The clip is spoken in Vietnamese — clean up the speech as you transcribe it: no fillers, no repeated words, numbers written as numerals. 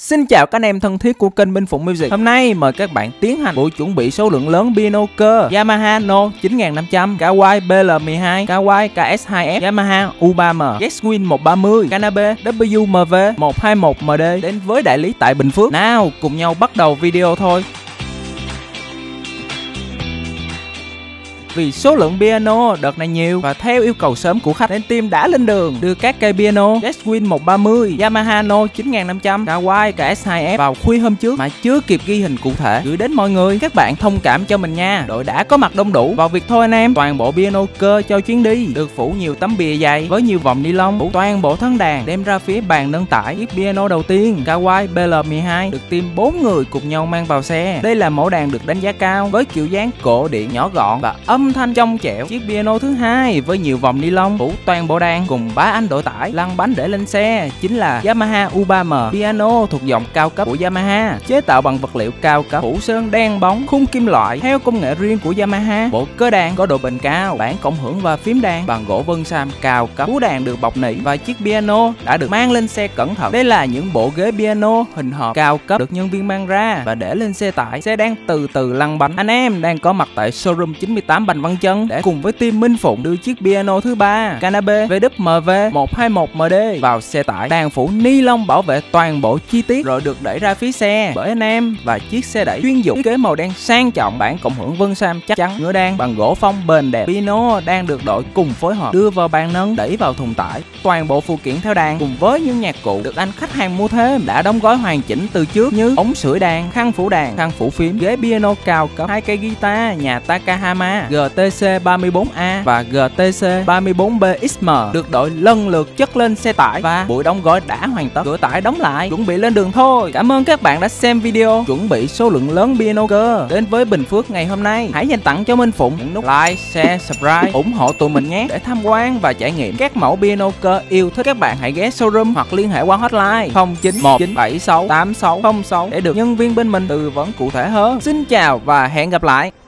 Xin chào các anh em thân thiết của kênh Minh Phụng Music. Hôm nay mời các bạn tiến hành buổi chuẩn bị số lượng lớn piano cơ Yamaha No 9500, Kawai BL12, Kawai KS2F, Yamaha U3M, Getwin 130, Kanabe WMV 121MD đến với đại lý tại Bình Phước. Nào, cùng nhau bắt đầu video thôi. Vì số lượng piano đợt này nhiều và theo yêu cầu sớm của khách nên team đã lên đường đưa các cây piano Getwin 130, Yamaha No 9500, Kawai KS2F vào khuya hôm trước mà chưa kịp ghi hình cụ thể gửi đến mọi người. Các bạn thông cảm cho mình nha, đội đã có mặt đông đủ vào việc thôi anh em. Toàn bộ piano cơ cho chuyến đi được phủ nhiều tấm bìa dày với nhiều vòng ni lông phủ toàn bộ thân đàn đem ra phía bàn nâng tải. Chiếc piano đầu tiên Kawai BL12 được team 4 người cùng nhau mang vào xe. Đây là mẫu đàn được đánh giá cao với kiểu dáng cổ điển nhỏ gọn và âm thanh trong trẻo. Chiếc piano thứ hai với nhiều vòng ni lông phủ toàn bộ đàn cùng 3 anh đội tải lăn bánh để lên xe chính là Yamaha U3M, piano thuộc dòng cao cấp của Yamaha, chế tạo bằng vật liệu cao cấp, phủ sơn đen bóng, khung kim loại theo công nghệ riêng của Yamaha. Bộ cơ đàn có độ bền cao, bản cộng hưởng và phím đàn bằng gỗ vân sam cao cấp, cú đàn được bọc nỉ và chiếc piano đã được mang lên xe cẩn thận. Đây là những bộ ghế piano hình hộp cao cấp được nhân viên mang ra và để lên xe tải. Xe đang từ từ lăn bánh. Anh em đang có mặt tại showroom 98 Bành Văn Chân để cùng với team Minh Phụng đưa chiếc piano thứ ba Kanabe WMV 121MD vào xe tải. Đàn phủ ni lông bảo vệ toàn bộ chi tiết rồi được đẩy ra phía xe bởi anh em và chiếc xe đẩy chuyên dụng, thiết kế màu đen sang trọng, bản cộng hưởng vân sam chắc chắn, ngựa đàn bằng gỗ phong bền đẹp. Piano đang được đội cùng phối hợp đưa vào bàn nâng, đẩy vào thùng tải. Toàn bộ phụ kiện theo đàn cùng với những nhạc cụ được anh khách hàng mua thêm đã đóng gói hoàn chỉnh từ trước như ống sưởi đàn, khăn phủ phím, ghế piano cao cấp, 2 cây guitar nhà Takahama GTC 34A và GTC 34BXM được đội lần lượt chất lên xe tải và buổi đóng gói đã hoàn tất. Cửa tải đóng lại, chuẩn bị lên đường thôi. Cảm ơn các bạn đã xem video chuẩn bị số lượng lớn piano cơ đến với Bình Phước ngày hôm nay. Hãy dành tặng cho Minh Phụng những nút like, share, subscribe, ủng hộ tụi mình nhé. Để tham quan và trải nghiệm các mẫu piano cơ yêu thích, các bạn hãy ghé showroom hoặc liên hệ qua hotline 0919768606 để được nhân viên bên mình tư vấn cụ thể hơn. Xin chào và hẹn gặp lại.